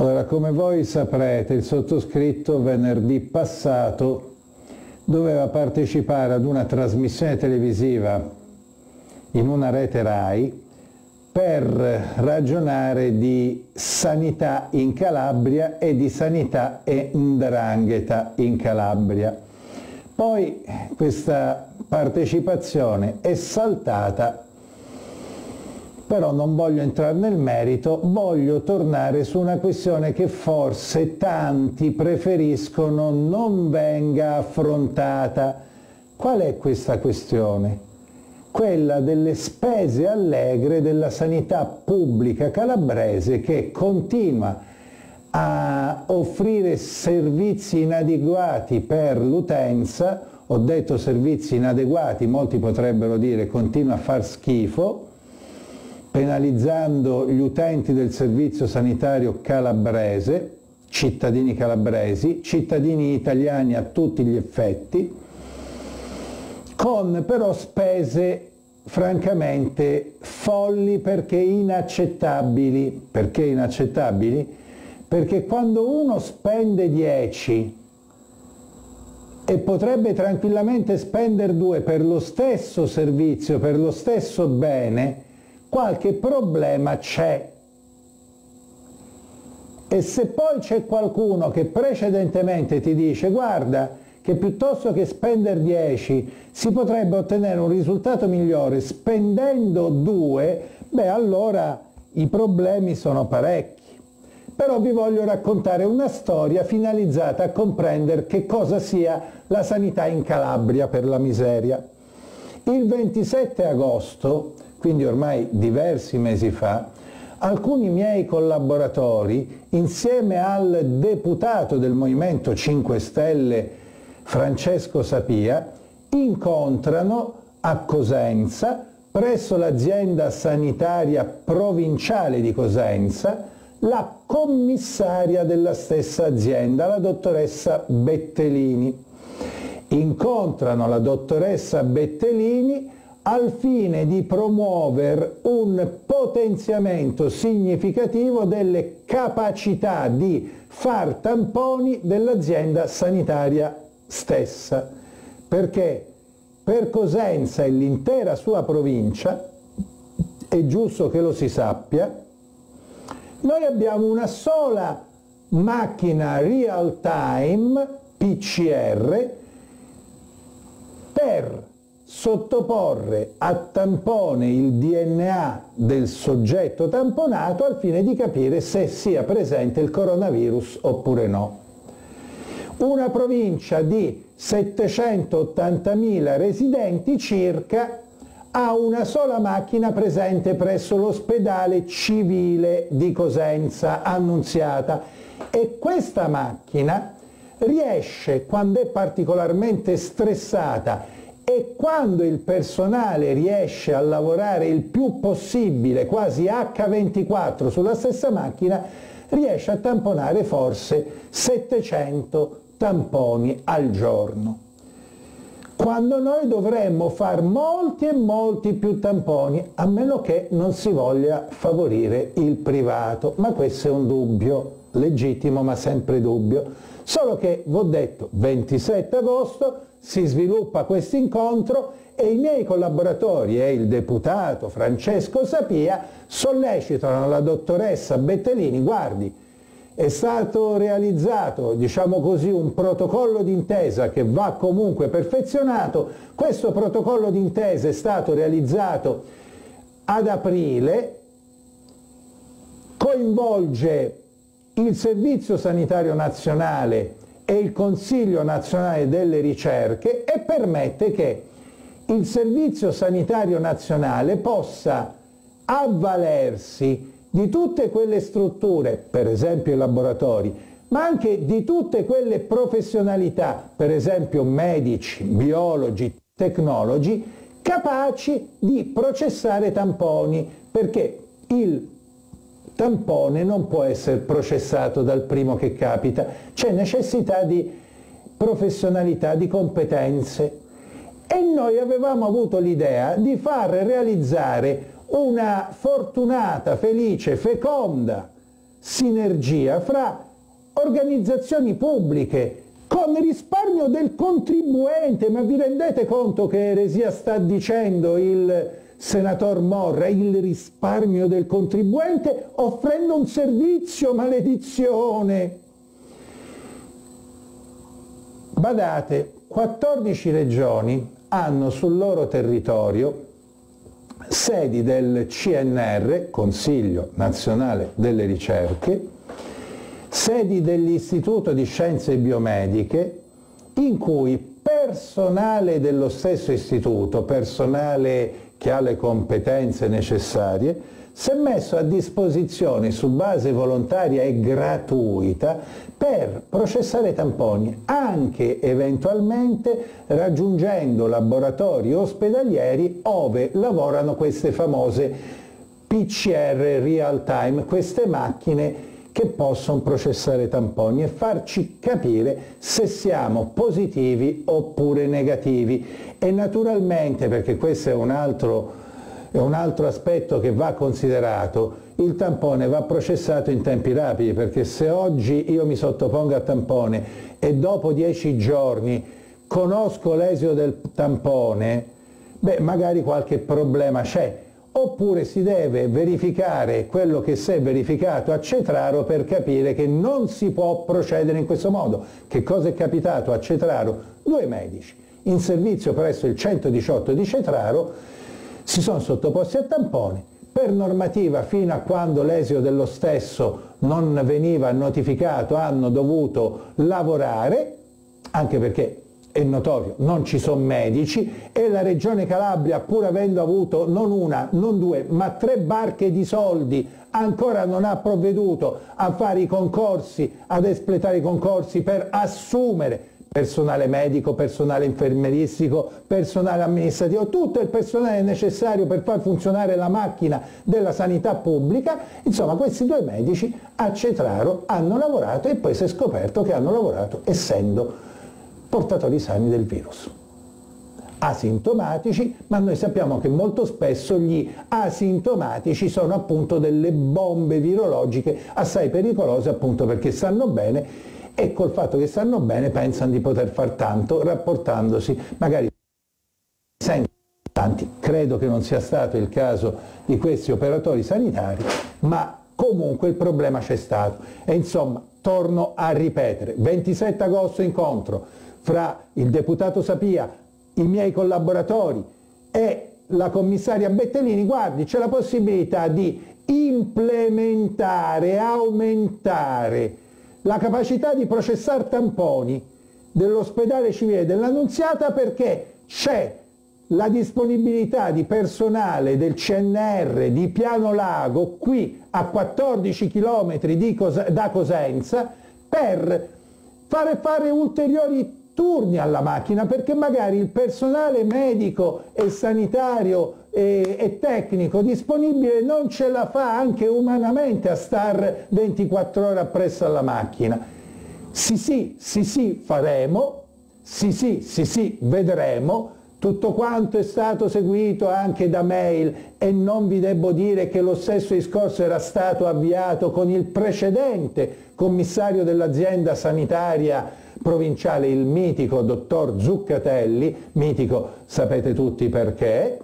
Allora, come voi saprete, il sottoscritto venerdì passato doveva partecipare ad una trasmissione televisiva in una rete RAI per ragionare di sanità in Calabria e di sanità e 'ndrangheta in Calabria. Poi questa partecipazione è saltata, però non voglio entrare nel merito, voglio tornare su una questione che forse tanti preferiscono non venga affrontata. Qual è questa questione? Quella delle spese allegre della sanità pubblica calabrese, che continua a offrire servizi inadeguati per l'utenza. Ho detto servizi inadeguati, molti potrebbero dire continua a far schifo, penalizzando gli utenti del servizio sanitario calabrese, cittadini calabresi, cittadini italiani a tutti gli effetti, con però spese francamente folli perché inaccettabili. Perché inaccettabili? Perché quando uno spende 10 e potrebbe tranquillamente spendere 2 per lo stesso servizio, per lo stesso bene, qualche problema c'è. E se poi c'è qualcuno che precedentemente ti dice guarda che piuttosto che spendere 10 si potrebbe ottenere un risultato migliore spendendo 2, beh allora i problemi sono parecchi. Però vi voglio raccontare una storia finalizzata a comprendere che cosa sia la sanità in Calabria, per la miseria. Il 27 agosto, quindi ormai diversi mesi fa, alcuni miei collaboratori, insieme al deputato del Movimento 5 Stelle Francesco Sapia, incontrano a Cosenza, presso l'azienda sanitaria provinciale di Cosenza, la commissaria della stessa azienda, la dottoressa Bettelini. Incontrano la dottoressa Bettelini al fine di promuovere un potenziamento significativo delle capacità di far tamponi dell'azienda sanitaria stessa, perché per Cosenza e l'intera sua provincia, è giusto che lo si sappia, noi abbiamo una sola macchina real time PCR per sottoporre a tampone il DNA del soggetto tamponato al fine di capire se sia presente il coronavirus oppure no. Una provincia di 780.000 residenti circa ha una sola macchina presente presso l'ospedale civile di Cosenza Annunziata, e questa macchina riesce, quando è particolarmente stressata e quando il personale riesce a lavorare il più possibile, quasi H24 sulla stessa macchina, riesce a tamponare forse 700 tamponi al giorno. Quando noi dovremmo far molti e molti più tamponi, a meno che non si voglia favorire il privato, ma questo è un dubbio legittimo, ma sempre dubbio. Solo che, vi ho detto, 27 agosto si sviluppa questo incontro e i miei collaboratori e il deputato Francesco Sapia sollecitano la dottoressa Bettelini: guardi, è stato realizzato, diciamo così, un protocollo d'intesa che va comunque perfezionato. Questo protocollo d'intesa è stato realizzato ad aprile, coinvolge il Servizio Sanitario Nazionale e il Consiglio Nazionale delle Ricerche e permette che il Servizio Sanitario Nazionale possa avvalersi di tutte quelle strutture, per esempio i laboratori, ma anche di tutte quelle professionalità, per esempio medici, biologi, tecnologi, capaci di processare tamponi, perché il tampone non può essere processato dal primo che capita, c'è necessità di professionalità, di competenze. E noi avevamo avuto l'idea di far realizzare una fortunata, felice, feconda sinergia fra organizzazioni pubbliche con risparmio del contribuente. Ma vi rendete conto che eresia sta dicendo il senator Morra? Il risparmio del contribuente offrendo un servizio, maledizione! Badate, 14 regioni hanno sul loro territorio sedi del CNR, Consiglio Nazionale delle Ricerche, sedi dell'Istituto di Scienze Biomediche, in cui personale dello stesso istituto, personale che ha le competenze necessarie, si è messo a disposizione su base volontaria e gratuita per processare tamponi, anche eventualmente raggiungendo laboratori ospedalieri ove lavorano queste famose PCR real time, queste macchine che possono processare tamponi e farci capire se siamo positivi oppure negativi. E naturalmente, perché questo è un altro aspetto che va considerato, il tampone va processato in tempi rapidi, perché se oggi io mi sottopongo a tampone e dopo 10 giorni conosco l'esito del tampone, beh, magari qualche problema c'è, oppure si deve verificare quello che si è verificato a Cetraro per capire che non si può procedere in questo modo. Che cosa è capitato a Cetraro? 2 medici in servizio presso il 118 di Cetraro si sono sottoposti a tampone, per normativa fino a quando l'esito dello stesso non veniva notificato hanno dovuto lavorare, anche perché è notorio, non ci sono medici, e la Regione Calabria, pur avendo avuto non una, non 2, ma 3 barche di soldi, ancora non ha provveduto a fare i concorsi, ad espletare i concorsi per assumere personale medico, personale infermieristico, personale amministrativo, tutto il personale necessario per far funzionare la macchina della sanità pubblica. Insomma, questi 2 medici a Cetraro hanno lavorato e poi si è scoperto che hanno lavorato essendo portatori sani del virus, asintomatici, ma noi sappiamo che molto spesso gli asintomatici sono appunto delle bombe virologiche assai pericolose, appunto perché stanno bene, e col fatto che stanno bene pensano di poter far tanto rapportandosi magari senza tanti. Credo che non sia stato il caso di questi operatori sanitari, ma comunque il problema c'è stato. E insomma, torno a ripetere, 27 agosto incontro fra il deputato Sapia, i miei collaboratori e la commissaria Bettellini. Guardi, c'è la possibilità di implementare, aumentare la capacità di processare tamponi dell'ospedale civile dell'Annunziata, perché c'è la disponibilità di personale del CNR di Piano Lago, qui a 14 km da Cosenza, per fare ulteriori turni alla macchina, perché magari il personale medico e sanitario e tecnico disponibile non ce la fa anche umanamente a star 24 ore appresso alla macchina. Sì, faremo, sì, vedremo. Tutto quanto è stato seguito anche da mail, e non vi devo dire che lo stesso discorso era stato avviato con il precedente commissario dell'azienda sanitaria provinciale, il mitico dottor Zuccatelli, mitico sapete tutti perché.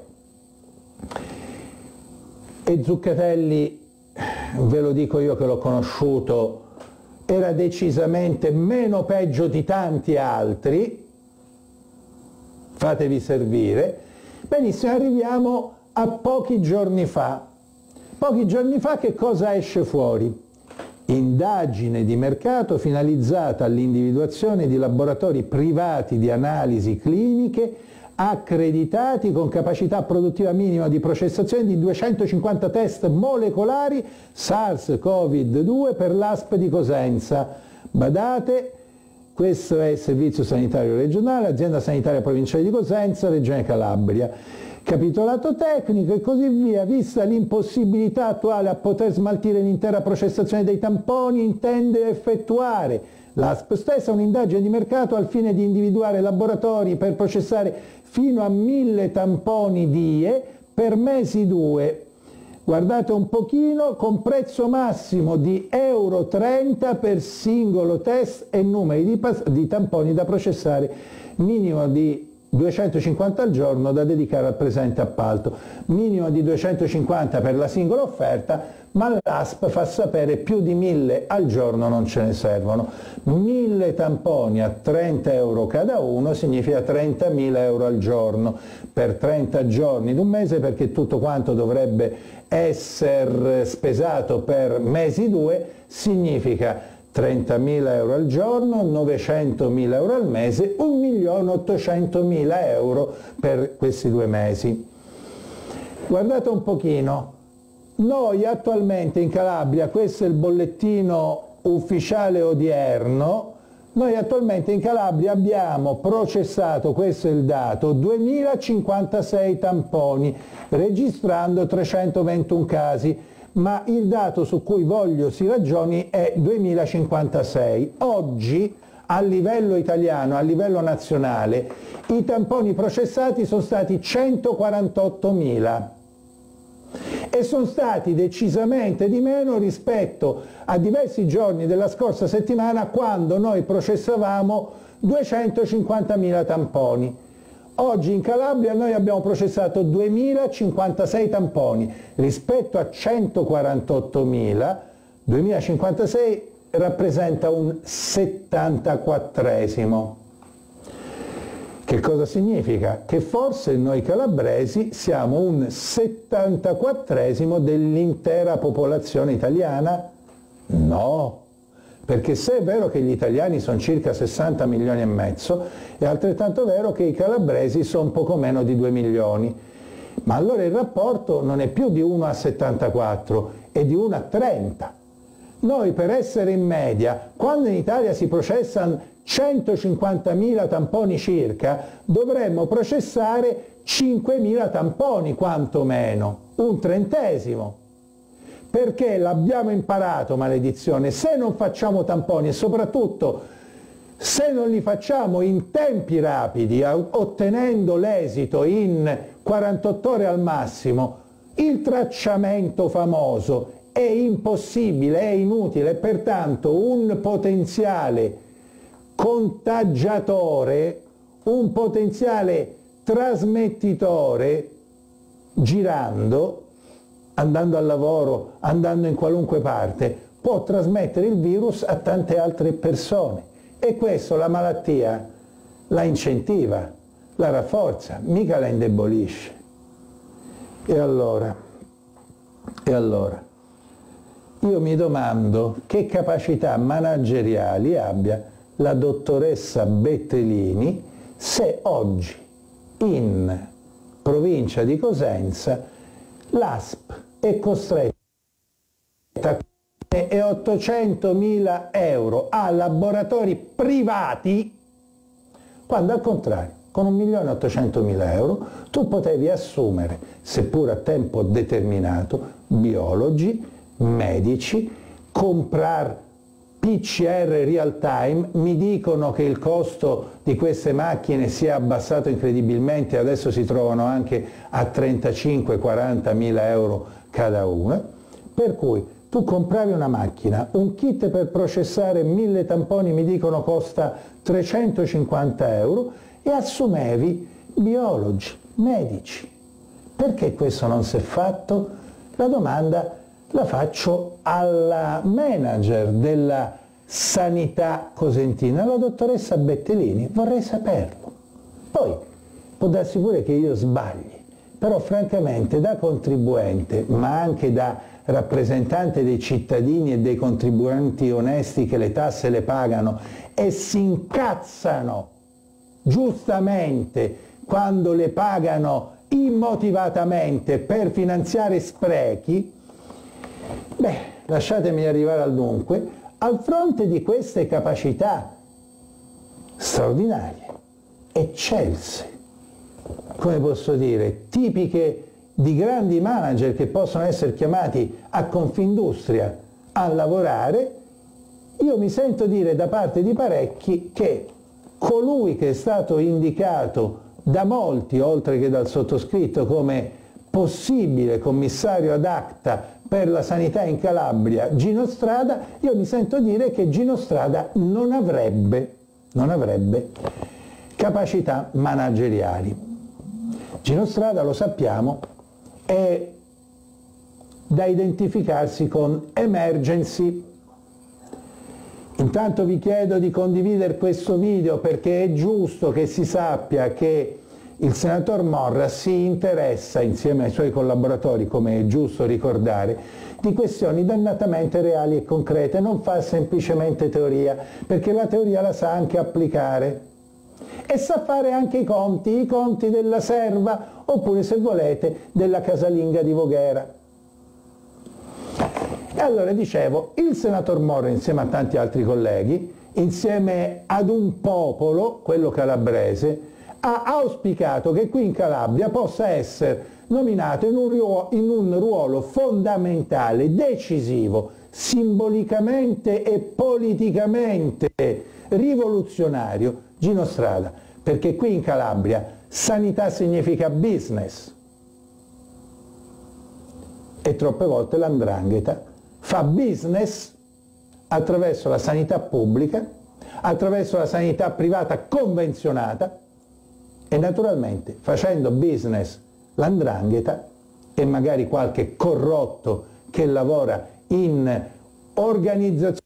E Zuccatelli, ve lo dico io che l'ho conosciuto, era decisamente meno peggio di tanti altri. Fatevi servire. Benissimo, arriviamo a pochi giorni fa. Pochi giorni fa che cosa esce fuori? Indagine di mercato finalizzata all'individuazione di laboratori privati di analisi cliniche accreditati con capacità produttiva minima di processazione di 250 test molecolari SARS-CoV-2 per l'ASP di Cosenza. Badate, questo è il Servizio Sanitario Regionale, Azienda Sanitaria Provinciale di Cosenza, Regione Calabria. Capitolato tecnico e così via. Vista l'impossibilità attuale a poter smaltire l'intera processazione dei tamponi, intende effettuare l'ASP stessa un'indagine di mercato al fine di individuare laboratori per processare fino a 1000 tamponi DIE per mesi 2, guardate un pochino, con prezzo massimo di €30 per singolo test e numeri di tamponi da processare, minimo di 250 al giorno da dedicare al presente appalto, minimo di 250 per la singola offerta, ma l'ASP fa sapere più di 1000 al giorno non ce ne servono. 1000 tamponi a €30 cada uno significa 30.000 euro al giorno per 30 giorni d'un mese, perché tutto quanto dovrebbe essere spesato per mesi 2 significa 30.000 euro al giorno, 900.000 euro al mese, 1.800.000 euro per questi 2 mesi. Guardate un pochino, noi attualmente in Calabria, questo è il bollettino ufficiale odierno, noi attualmente in Calabria abbiamo processato, questo è il dato, 2056 tamponi, registrando 321 casi, ma il dato su cui voglio si ragioni è 2056. Oggi a livello italiano, a livello nazionale, i tamponi processati sono stati 148.000 e sono stati decisamente di meno rispetto a diversi giorni della scorsa settimana, quando noi processavamo 250.000 tamponi. Oggi in Calabria noi abbiamo processato 2056 tamponi, rispetto a 148.000, 2056 rappresenta un 74esimo. Che cosa significa? Che forse noi calabresi siamo un 74esimo dell'intera popolazione italiana? No, perché se è vero che gli italiani sono circa 60 milioni e mezzo, è altrettanto vero che i calabresi sono poco meno di 2 milioni. Ma allora il rapporto non è più di 1 a 74, è di 1 a 30. Noi per essere in media, quando in Italia si processano 150.000 tamponi circa, dovremmo processare 5.000 tamponi quantomeno, un 30esimo. Perché l'abbiamo imparato, maledizione, se non facciamo tamponi e soprattutto se non li facciamo in tempi rapidi, ottenendo l'esito in 48 ore al massimo, il tracciamento famoso è impossibile, è inutile, pertanto un potenziale contagiatore, un potenziale trasmettitore, girando, andando al lavoro, andando in qualunque parte, può trasmettere il virus a tante altre persone. E questo la malattia la incentiva, la rafforza, mica la indebolisce. E allora, io mi domando che capacità manageriali abbia la dottoressa Bettelini se oggi in provincia di Cosenza l'ASP è costretta a 800.000 euro a laboratori privati, quando al contrario con 1.800.000 euro tu potevi assumere, seppur a tempo determinato, biologi, medici, comprare PCR real time. Mi dicono che il costo di queste macchine si è abbassato incredibilmente, adesso si trovano anche a 35-40 mila euro cada una, per cui tu compravi una macchina, un kit per processare 1000 tamponi mi dicono costa 350 euro e assumevi biologi, medici. Perché questo non si è fatto? La domanda la faccio alla manager della sanità cosentina, la dottoressa Bettelini, vorrei saperlo. Poi può darsi pure che io sbagli, però francamente da contribuente, ma anche da rappresentante dei cittadini e dei contribuenti onesti che le tasse le pagano e si incazzano giustamente quando le pagano immotivatamente per finanziare sprechi, beh, lasciatemi arrivare al dunque, al fronte di queste capacità straordinarie, eccelse, come posso dire, tipiche di grandi manager che possono essere chiamati a Confindustria a lavorare, io mi sento dire da parte di parecchi che colui che è stato indicato da molti, oltre che dal sottoscritto, come possibile commissario ad acta per la sanità in Calabria Gino Strada, io mi sento dire che Gino Strada non avrebbe capacità manageriali. Gino Strada, lo sappiamo, è da identificarsi con Emergency. Intanto vi chiedo di condividere questo video perché è giusto che si sappia che il senatore Morra si interessa, insieme ai suoi collaboratori, come è giusto ricordare, di questioni dannatamente reali e concrete, non fa semplicemente teoria, perché la teoria la sa anche applicare e sa fare anche i conti della serva, oppure se volete della casalinga di Voghera. E allora dicevo, il senatore Morra insieme a tanti altri colleghi, insieme ad un popolo, quello calabrese, ha auspicato che qui in Calabria possa essere nominato in un ruolo fondamentale, decisivo, simbolicamente e politicamente rivoluzionario, Gino Strada, perché qui in Calabria sanità significa business e troppe volte l''ndrangheta fa business attraverso la sanità pubblica, attraverso la sanità privata convenzionata e naturalmente facendo business l''ndrangheta e magari qualche corrotto che lavora in organizzazioni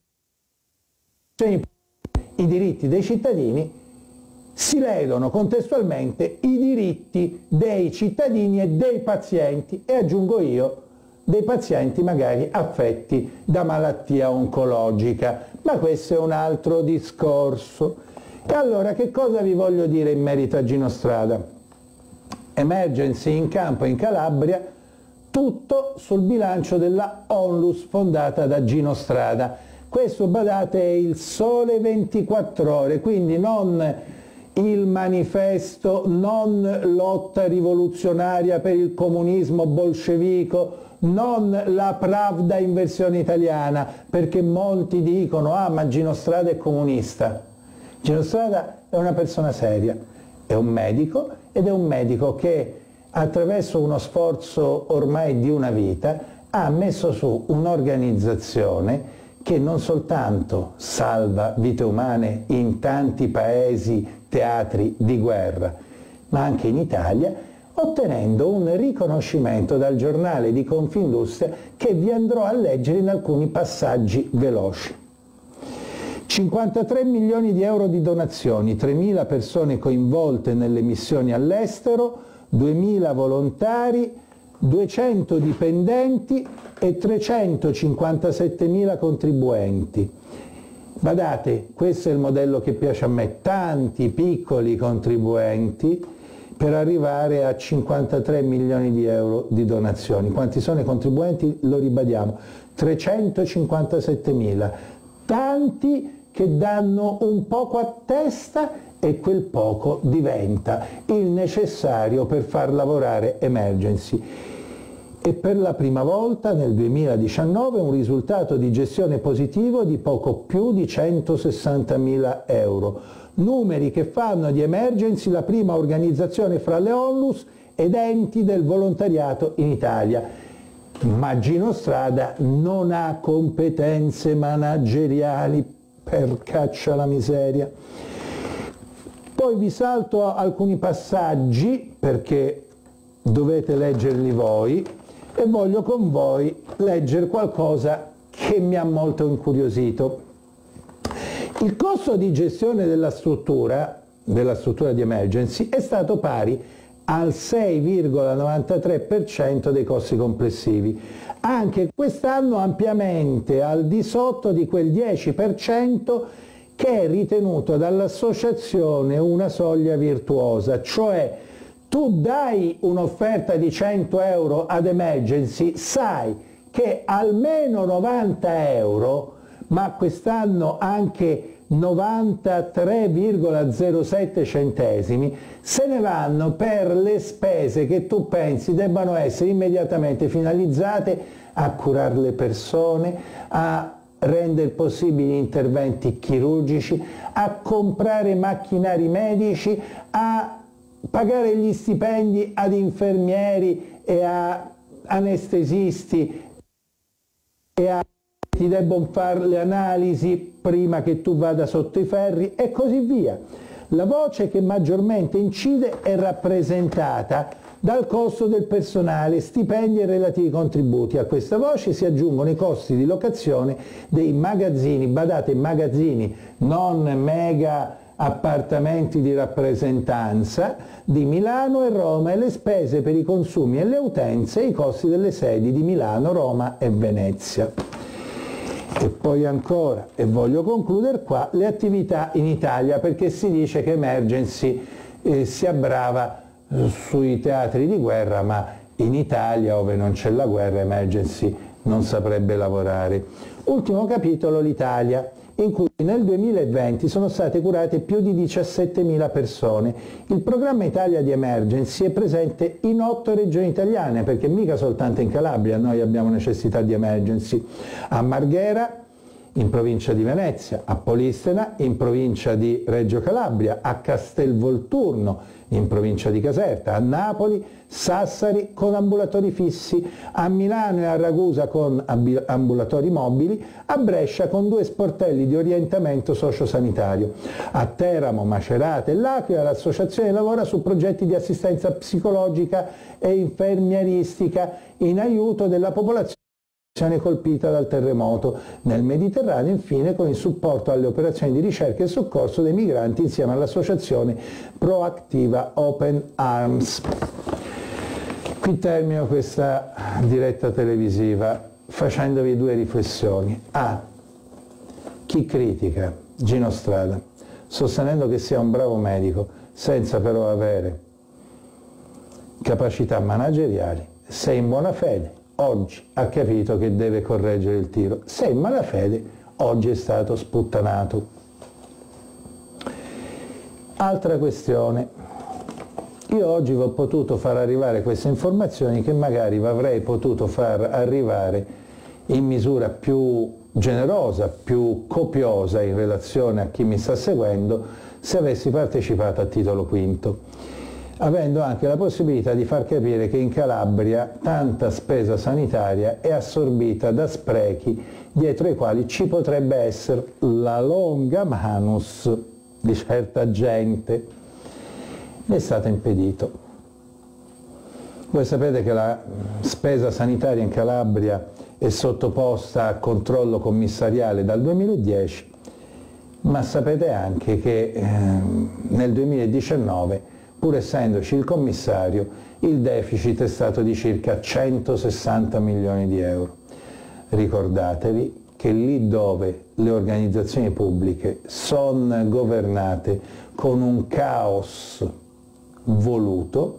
i diritti dei cittadini, si ledono contestualmente i diritti dei cittadini e dei pazienti e aggiungo io dei pazienti magari affetti da malattia oncologica, ma questo è un altro discorso. E allora che cosa vi voglio dire in merito a Gino Strada? Emergency in campo in Calabria, tutto sul bilancio della Onlus fondata da Gino Strada. Questo, badate, è il Sole 24 Ore, quindi non il Manifesto, non lotta rivoluzionaria per il comunismo bolscevico, non la Pravda in versione italiana, perché molti dicono ah ma Gino Strada è comunista. Gino Strada è una persona seria, è un medico ed è un medico che attraverso uno sforzo ormai di una vita ha messo su un'organizzazione che non soltanto salva vite umane in tanti paesi teatri di guerra, ma anche in Italia, ottenendo un riconoscimento dal giornale di Confindustria che vi andrò a leggere in alcuni passaggi veloci. 53 milioni di euro di donazioni, 3.000 persone coinvolte nelle missioni all'estero, 2.000 volontari, 200 dipendenti e 357.000 contribuenti. Badate, questo è il modello che piace a me, tanti piccoli contribuenti per arrivare a 53 milioni di euro di donazioni. Quanti sono i contribuenti? Lo ribadiamo, 357.000. Tanti che danno un poco a testa e quel poco diventa il necessario per far lavorare Emergency. E per la prima volta nel 2019 un risultato di gestione positivo di poco più di 160.000 euro. Numeri che fanno di Emergency la prima organizzazione fra le Onlus ed enti del volontariato in Italia. Ma Gino Strada non ha competenze manageriali, per caccia la miseria. Poi vi salto alcuni passaggi perché dovete leggerli voi e voglio con voi leggere qualcosa che mi ha molto incuriosito. Il costo di gestione della struttura di Emergency è stato pari al 6,93% dei costi complessivi, anche quest'anno ampiamente al di sotto di quel 10% che è ritenuto dall'associazione una soglia virtuosa, cioè tu dai un'offerta di 100 euro ad Emergency, sai che almeno 90 euro, ma quest'anno anche 93,07 centesimi, se ne vanno per le spese che tu pensi debbano essere immediatamente finalizzate a curare le persone, a rendere possibili interventi chirurgici, a comprare macchinari medici, a pagare gli stipendi ad infermieri e a anestesisti e a ti debbono fare le analisi prima che tu vada sotto i ferri e così via. La voce che maggiormente incide è rappresentata dal costo del personale, stipendi e relativi contributi. A questa voce si aggiungono i costi di locazione dei magazzini, badate, magazzini, non mega appartamenti di rappresentanza, di Milano e Roma, e le spese per i consumi e le utenze e i costi delle sedi di Milano, Roma e Venezia. E poi ancora, e voglio concludere qua, le attività in Italia, perché si dice che Emergency si abbrava sui teatri di guerra, ma in Italia, dove non c'è la guerra, Emergency non saprebbe lavorare. Ultimo capitolo, l'Italia, in cui nel 2020 sono state curate più di 17.000 persone. Il programma Italia di Emergency è presente in 8 regioni italiane, perché mica soltanto in Calabria noi abbiamo necessità di Emergency. A Marghera, in provincia di Venezia, a Polistena, in provincia di Reggio Calabria, a Castelvolturno, in provincia di Caserta, a Napoli, Sassari con ambulatori fissi, a Milano e a Ragusa con ambulatori mobili, a Brescia con 2 sportelli di orientamento sociosanitario. A Teramo, Macerata e L'Aquila l'associazione lavora su progetti di assistenza psicologica e infermieristica in aiuto della popolazione colpita dal terremoto. Nel Mediterraneo, infine, con il supporto alle operazioni di ricerca e soccorso dei migranti insieme all'associazione Proactiva Open Arms. Qui termino questa diretta televisiva facendovi 2 riflessioni. A. Chi critica Gino Strada, sostenendo che sia un bravo medico, senza però avere capacità manageriali, se in buona fede oggi ha capito che deve correggere il tiro, se in malafede oggi è stato sputtanato. Altra questione, io oggi vi ho potuto far arrivare queste informazioni che magari vi avrei potuto far arrivare in misura più generosa, più copiosa in relazione a chi mi sta seguendo, se avessi partecipato a titolo quinto, avendo anche la possibilità di far capire che in Calabria tanta spesa sanitaria è assorbita da sprechi dietro i quali ci potrebbe essere la longa manus di certa gente. Mi è stato impedito. Voi sapete che la spesa sanitaria in Calabria è sottoposta a controllo commissariale dal 2010, ma sapete anche che nel 2019, pur essendoci il commissario, il deficit è stato di circa 160 milioni di euro. Ricordatevi che lì dove le organizzazioni pubbliche sono governate con un caos voluto,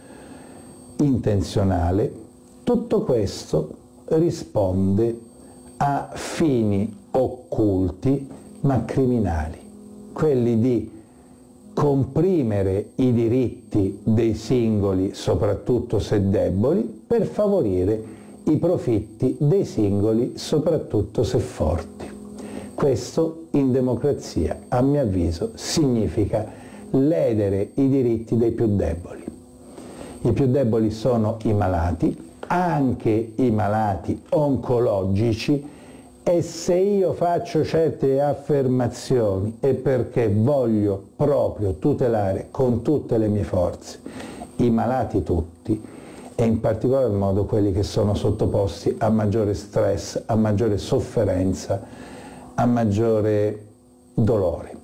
intenzionale, tutto questo risponde a fini occulti ma criminali, quelli di comprimere i diritti dei singoli, soprattutto se deboli, per favorire i profitti dei singoli, soprattutto se forti. Questo in democrazia, a mio avviso, significa ledere i diritti dei più deboli. I più deboli sono i malati, anche i malati oncologici, e se io faccio certe affermazioni è perché voglio proprio tutelare con tutte le mie forze i malati tutti, e in particolar modo quelli che sono sottoposti a maggiore stress, a maggiore sofferenza, a maggiore dolore.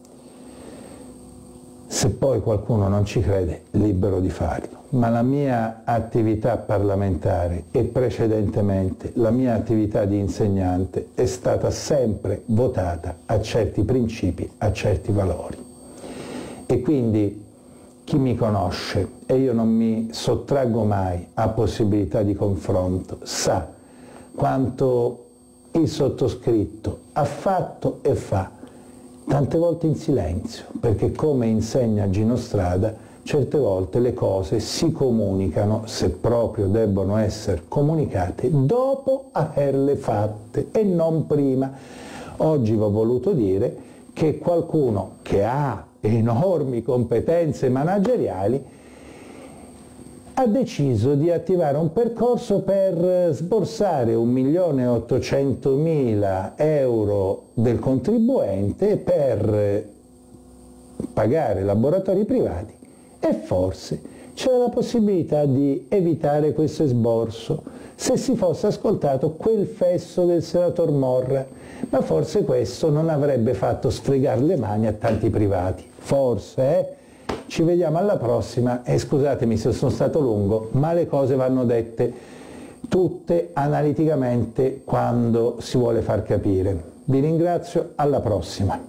Se poi qualcuno non ci crede, libero di farlo. Ma la mia attività parlamentare e precedentemente la mia attività di insegnante è stata sempre votata a certi principi, a certi valori. E quindi chi mi conosce, e io non mi sottraggo mai a possibilità di confronto, sa quanto il sottoscritto ha fatto e fa, tante volte in silenzio, perché come insegna Gino Strada, certe volte le cose si comunicano, se proprio debbono essere comunicate, dopo averle fatte e non prima. Oggi vi ho voluto dire che qualcuno che ha enormi competenze manageriali, ha deciso di attivare un percorso per sborsare 1.800.000 euro del contribuente per pagare laboratori privati, e forse c'era la possibilità di evitare questo esborso se si fosse ascoltato quel fesso del senator Morra, ma forse questo non avrebbe fatto sfregare le mani a tanti privati. Forse, Ci vediamo alla prossima e scusatemi se sono stato lungo, ma le cose vanno dette tutte analiticamente quando si vuole far capire. Vi ringrazio, alla prossima.